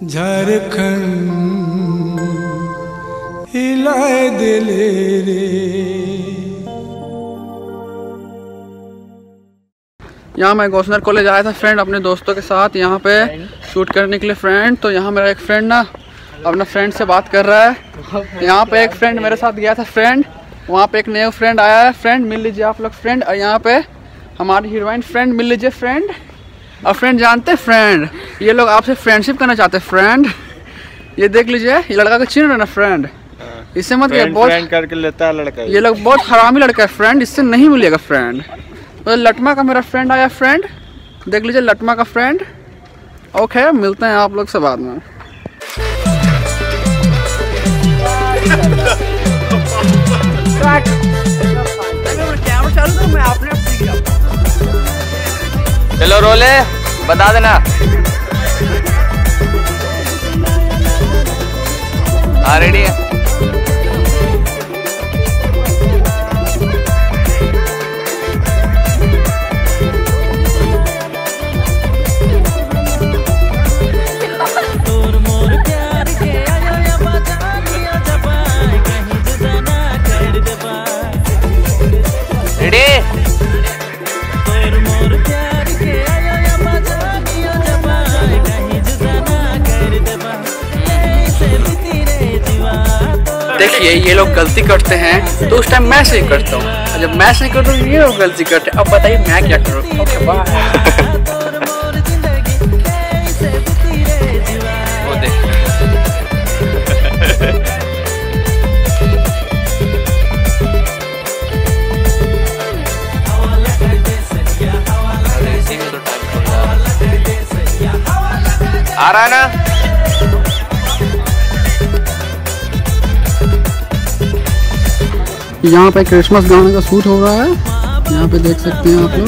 झारखंड हिलाए दिले रे। यहाँ मैं गौसनर कॉलेज आया था फ्रेंड अपने दोस्तों के साथ यहाँ पे शूट करने के लिए फ्रेंड। तो यहाँ मेरा एक फ्रेंड ना अपना फ्रेंड से बात कर रहा है। यहाँ पे एक फ्रेंड मेरे साथ गया था फ्रेंड, वहाँ पे एक नया फ्रेंड आया है फ्रेंड, मिल लीजिए आप लोग फ्रेंड। और यहाँ पे हमारी हीरोइन फ्रेंड मिल लीजिए फ्रेंड। और फ्रेंड जानते फ्रेंड ये लोग आपसे फ्रेंडशिप करना चाहते हैं फ्रेंड। ये देख लीजिए ये लड़का को चिन्ह रहे ना फ्रेंड, इससे मत बहुत करके लेता है लड़का। ये लोग बहुत हरामी लड़का है फ्रेंड, इससे नहीं मिलेगा फ्रेंड। तो लटमा का मेरा फ्रेंड आया फ्रेंड, देख लीजिए लटमा का फ्रेंड। ओके मिलते हैं आप लोग से बाद में। चलो रोले बता देना। हाँ रेडी है। देखिए ये लोग गलती करते हैं तो उस टाइम मैं सही करता हूँ, और जब मैं सही करता हूँ ये लोग गलती करते हैं। अब बताइए मैं क्या करूँ। Okay bye. आ रहा है ना। यहाँ पे क्रिसमस गाने का शूट हो रहा है, यहाँ पे देख सकते हैं आप लोग।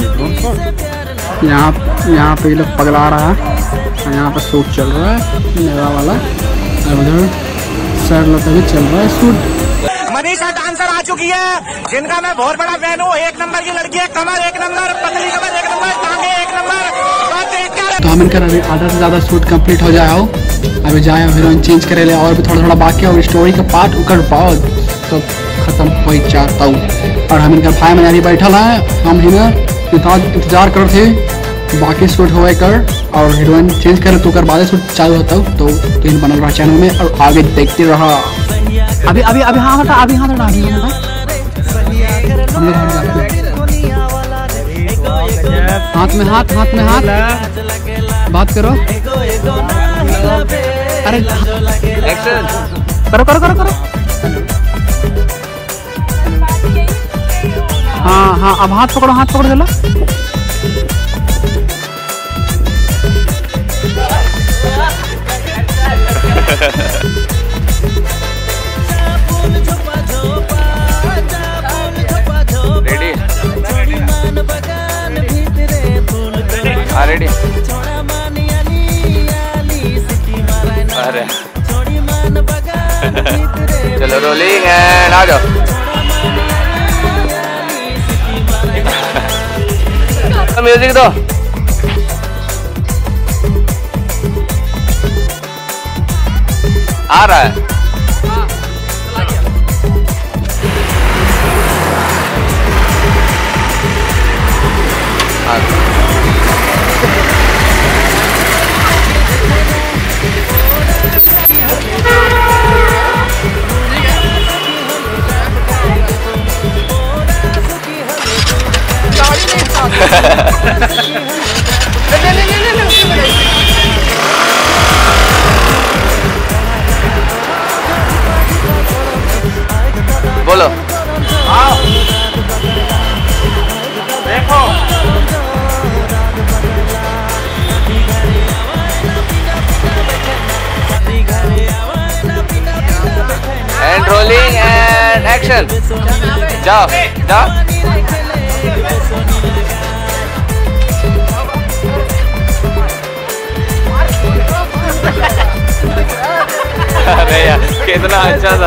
यहाँ पे ये लोग पगला रहा है, यहाँ पे शूट चल रहा है मेरा वाला। उधर सर लोग भी चल रहा है शूट। मनीषा डांसर आ चुकी है जिनका मैं बहुत बड़ा फैन हूँ। एक नंबर की लड़की है, कमर एक नंबर, पतली कमर एक नंबर, टांगे एक नंबर। तो हम इनका अभी आधा से ज़्यादा शूट कंप्लीट हो जाए हो, अभी जाए हीरोइन चेंज करे ले और भी थोड़ा थोड़ा बाकी और स्टोरी का पार्ट उकर पाओ तो खत्म हो चाहता हूँ। और हम इनका भाई में अभी बैठल है, हम इंतजार कर थे बाकी शूट हो कर और हीरोइन चेंज करे तो कर बाद शूट चालू होता हूँ। तो इन बनल रहा चैनल में और आगे देखते रहा। अभी अभी अभी हाँ हटा अभी हाँ हटा हाथ में हाथ बात करो। अरे एक्शन करो करो करो करो। हाँ हाँ अब हाथ पकड़ो चलो। Ready ready. अरे चलो रोलिंग एंड आ जाओ। म्यूजिक दो। आ रहा है। बोलो आओ देखो। And rolling and action. जाओ जाओ। अरे यार कितना अच्छा था।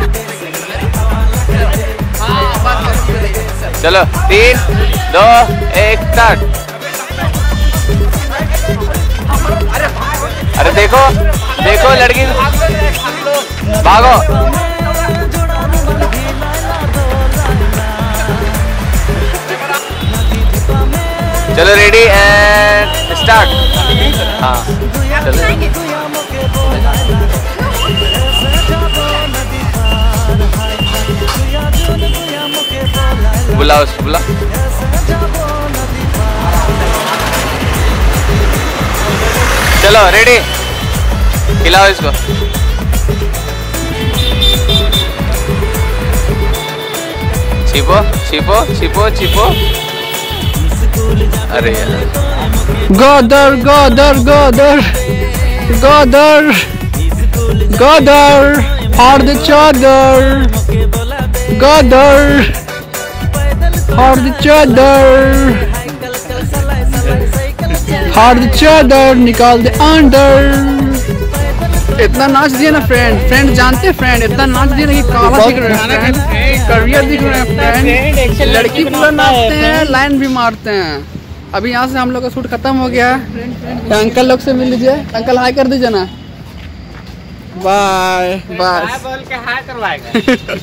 चलो 3, 2, 1 स्टार्ट। अरे देखो देखो लड़की भागो। चलो रेडी एंड स्टार्ट। हाँ चलो बुला उसको बुला। चलो रेडी, खिलाओ इसको। छिपो छिपो छिपो छिपो। अरे यार गदर गदर गदर गदर गदर फाड़ दे चादर, गदर फाड़ दे चादर, फाड़ दे चादर, निकाल दे अंदर। इतना नाच दिया ना फ्रेंड, फ्रेंड जानते फ्रेंड, इतना नाच दिया ना कि काला दिख रहा है फ्रेंड, करियर दिख रहा है फ्रेंड। लड़की पूरा नाचते हैं, लाइन भी मारते हैं। अभी यहाँ से हम लोग का शूट खत्म हो गया है। अंकल लोग से मिल लीजिए, अंकल हाय कर दीजिए ना। बाय बाय बोल के हाय करवाएगा।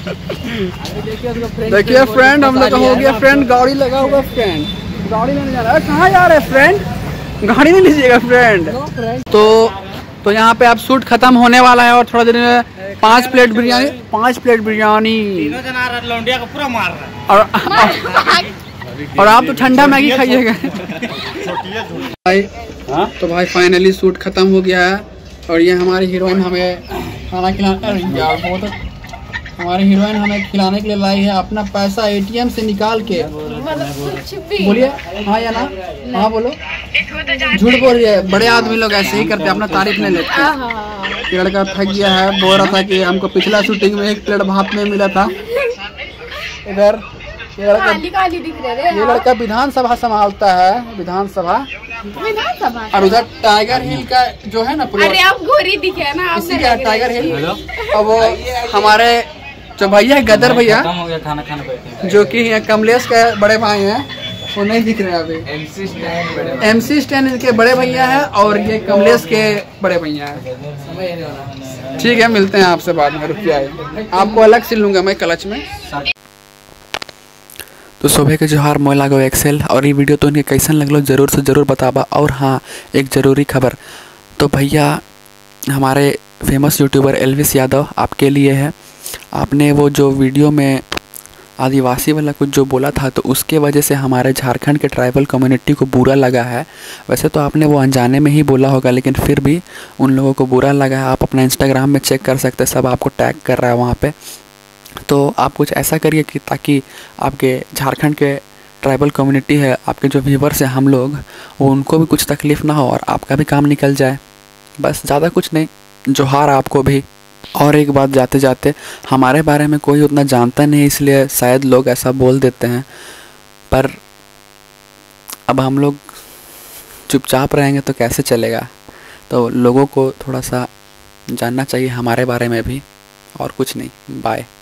देखिए फ्रेंड, हम लोग का हो गया फ्रेंड, गाड़ी लगा हुआ फ्रेंड, गाड़ी लेने जा रहा है। कहाँ जा रहे हैं फ्रेंड? गाड़ी नहीं लीजिएगा फ्रेंड। तो यहाँ पे आप शूट खत्म होने वाला है और थोड़ा देर में 5 प्लेट बिरयानी, 5 प्लेट बिरयानी पूरा मार रहा है। और आप तो ठंडा मैगी खाइएगा। भाई तो भाई फाइनली शूट खत्म हो गया है और ये हमारी हीरोइन हमें खाना खिलाने, यार बहुत हमारी हीरोइन हमें खिलाने के लिए लाई है। अपना पैसा ATM से निकाल के, बोलिए हाँ या ना, हाँ बोलो, झूठ बोल रही है। बड़े आदमी लोग ऐसे ही करते, अपना तारीफ नहीं लेते। ये लड़का थक गया है, बोल रहा था कि हमको पिछला शूटिंग में 1 प्लेट भात में मिला था। इधर ये लड़का विधानसभा संभालता है, विधानसभा। और उधर टाइगर हिल का जो है ना प्लॉट, अरे आप गोरी दिखे ना, इसी का टाइगर हिल। और वो हमारे जो भैया है गदर भैया, जो कि कमलेश के बड़े भाई हैं, वो नहीं दिख रहे अभी। MC स्टैंड इनके बड़े भैया है और ये कमलेश के बड़े भैया है। ठीक है, मिलते हैं आपसे बाद में, रुकिए आइए, आपको अलग से लूंगा मैं क्लच में। तो सुबह के जोहार, मैं लागो एक्सेल। और ये वीडियो तो इनके कैसन लगलो ज़रूर से ज़रूर बताबा। और हाँ, एक ज़रूरी खबर, तो भैया हमारे फेमस यूट्यूबर एल्विस यादव आपके लिए है। आपने वो जो वीडियो में आदिवासी वाला कुछ जो बोला था, तो उसके वजह से हमारे झारखंड के ट्राइबल कम्युनिटी को बुरा लगा है। वैसे तो आपने वो अनजाने में ही बोला होगा, लेकिन फिर भी उन लोगों को बुरा लगा है। आप अपना इंस्टाग्राम में चेक कर सकते हैं, सब आपको टैग कर रहा है वहाँ पे। तो आप कुछ ऐसा करिए कि ताकि आपके झारखंड के ट्राइबल कम्युनिटी है, आपके जो व्यूवर्स हैं हम लोग, वो उनको भी कुछ तकलीफ़ ना हो और आपका भी काम निकल जाए। बस ज़्यादा कुछ नहीं, जोहार आपको भी। और एक बात जाते जाते, हमारे बारे में कोई उतना जानता नहीं, इसलिए शायद लोग ऐसा बोल देते हैं, पर अब हम लोग चुपचाप रहेंगे तो कैसे चलेगा। तो लोगों को थोड़ा सा जानना चाहिए हमारे बारे में भी, और कुछ नहीं। बाय।